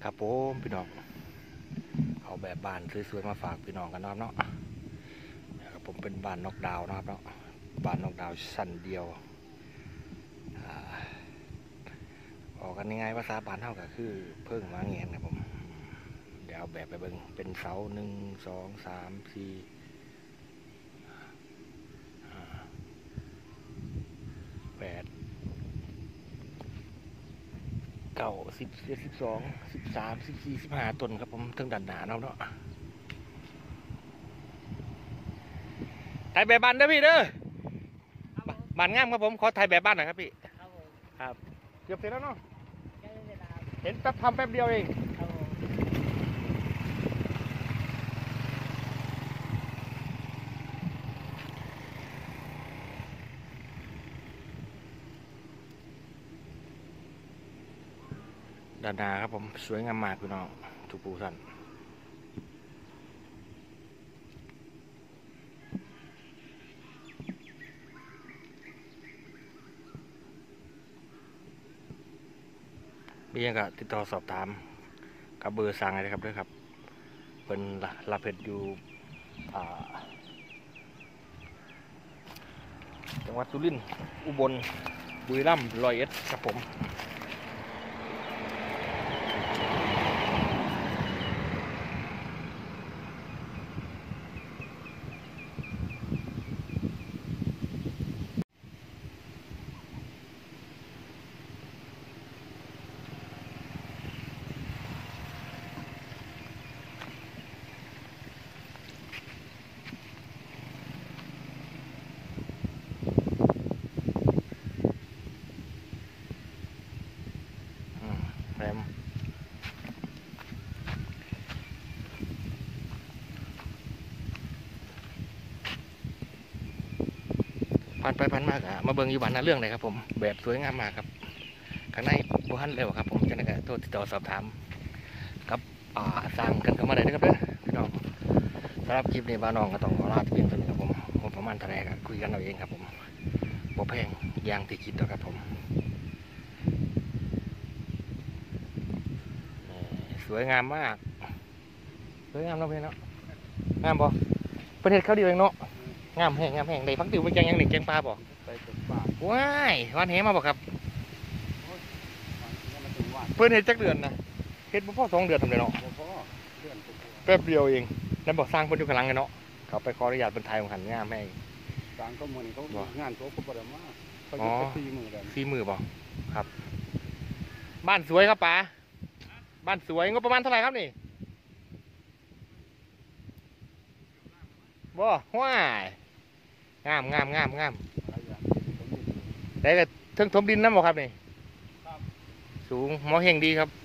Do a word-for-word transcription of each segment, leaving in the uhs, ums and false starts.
ครับผมพี่น้องเอาแบบบ้านสวยๆมาฝากพี่น้องกันนะครับเนาะครับผมเป็นบ้านนอกดาวนะครับเนาะบ้านนอกดาวชั้นเดียวออกกันง่ายๆภาษาบ้านเท่ากับคือเพิ่งมาเงี้ยนะผมเดี๋ยวเอาแบบไปเบิ่งเป็นเสาหนึ่งสองสามสี่แปดเก้าสิบเอ็ดสิบสองสิบสามสิบสี่สิบห้าต้นครับผมทั้งดันหนาเนาะเนาะถ่ายแบบบ้านเด้อพี่เด้อบ้านงามครับผมขอถ่ายแบบบ้านหน่อยครับพี่ครับผมครับเกือบเสร็จแล้วเนาะเห็นแป๊บทำแป๊บเดียวเองด้านหน้าครับผมสวยงามมากพี่น้องทุกปูท่านมีอย่างก็ติดต่อสอบถามกับเบอร์สั่งเลยครับด้วยครับเป็นรับเพชรอยู่จังหวัดสุรินทร์อุบลบุรีรัมย์ร้อยเอ็ดครับผมแรมผ่านไปผ่านมากอะมาเบิ่งอยู่บ้านนาเรื่องเลยครับผมแบบสวยงามมากครับข้างในบ้านเร็วครับผมจะได้โทรติดต่อสอบถามกับอ่าสั่งกันเข้ามาได้นะครับเด้อพี่น้องสำหรับคลิปนี้บ้านน้องก็ต้องขอลาเพียงเท่านี้ครับผมผมประมาณเท่าไหร่ครับคุยกันเอาเองครับผมบ่แพงอย่างที่คิดนะครับผมสวยงามมากสวยงามเนาะพี่เนาะงามบ่ประเทศเขาดีเองเนาะงามแห้งงามแห้งในพักติวไปแกงยังหนึ่งแกงปลาบ่ว้ายวันเหมาบ่ครับเพื่อนเห็ดจักเดือนนะเห็ดบ่พอสองเดือนทำเลยเนาะแป๊บเดียวเองแล้วบอกสร้างคนอยู่ข้างหลังกันเนาะเขาไปขออนุญาตเป็นไทยของหันงามแห้งสร้างก็เหมือนเขางานเขาก็ประมาณเขาจะซีมือกันซีมือบ่ครับบ้านสวยครับป๋าบ้านสวยงบประมาณเท่าไหร่ครับนี่บ่ว้ายงามงามงามงามได้กับเทิงถมดินน้ำบ่ครับนี่สูงหมอเฮงดีครับ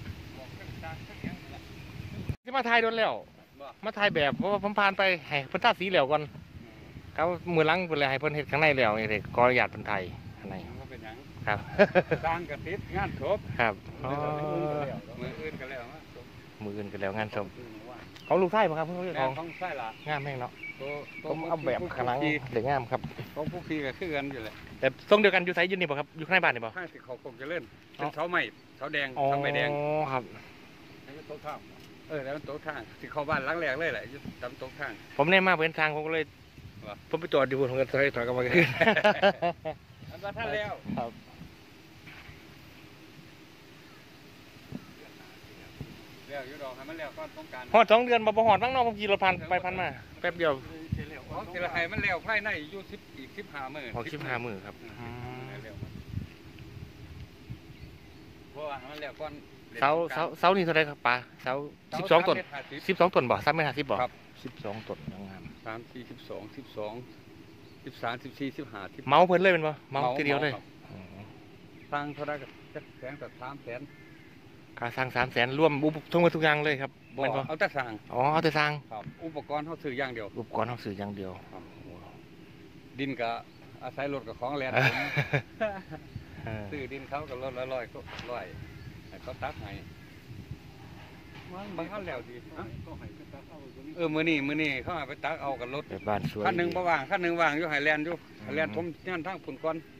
ที่มาถ่ายโดนแล้วมาถ่ายแบบเพราะว่าผมผ่านไปให้เพิ่นทาสีเหลวก่อนเขามือล้างเพิ่นเลยให้เพิ่นเฮ็ดข้างในแล้วนี่เลยขออนุญาตเป็นไทยข้างในครับสร้างกระติบงานศพครับมืออื่นกันแล้วมืออื่นกันแล้วงานศพของลูกไส้ป่ะครับเพื่อนของของไส้ละงามแม่งเนาะผมเอาแบบข้างหลังเด็กงามครับของผู้พี่ก็คือกันอยู่เลยแต่ทรงเดียวกันอยู่ไซส์ยืนนี่ป่ะครับอยู่ข้างในบ้านนี่ป่ะข้างที่เขาคงจะเล่นเป็นเสาไม้เสาแดงเสาไม้แดงอ๋อครับแล้วก็โต๊ะข้างเออแล้วโต๊ะข้างที่เขาบ้านหลังแรกเลยแหละอยู่ตามโต๊ะข้างผมเนี่ยมาเป็นทางผมก็เลยผมไปตรวจดูผมก็ถอยถอยกลับมาขึ้นอันว่าท่านแล้วครับเลี้ยวอยู่ดอกให้มันเลี้ยวก็ต้องการหอดสองเดือนบ่บ่หอดบ้างเนาะผมขี่รถผ่านไปผ่านมาแป๊บเดียวเจริญให้มันเลี้ยวภายในอยู่สิบอีกสิบห้าหมื่นออกสิบห้าหมื่นครับเพราะว่ามันเลี้ยวก้อนเสาเสาเสานี่เท่าไรครับป้าเสาสิบสองต้นสิบสองต้นบ่สามเมตรห้าสิบบ่ครับสิบสองต้นงามสามสี่สิบสองสิบสองสิบสามสิบสี่สิบห้าเมาเพิ่นเลยเป็นบ่เมาทีเดียวเลยสร้างเท่าไรกับแสนกับสามแสนค่าสร้างสามแสนรวมอุปกรณ์ทุกอย่างเลยครับเอาแต่สร้างอ๋อเอาแต่สร้างครับอุปกรณ์เขาซื้ออย่างเดียวอุปกรณ์เขาซื้ออย่างเดียวดินกับอาศัยรถกับของแลนด์ซื้อดินเขากับรถละร้อยก็ร้อยเขาตักให้บางเขาแล้วดีเออมือนี่มือนี่เขาเอาไปตักเอากับรถบ้านสวยขั้นหนึ่งประว่างขั้นหนึ่งว่างอยู่ไฮแลนด์อยู่ไฮแลนด์ผมงานทางผุนก้อน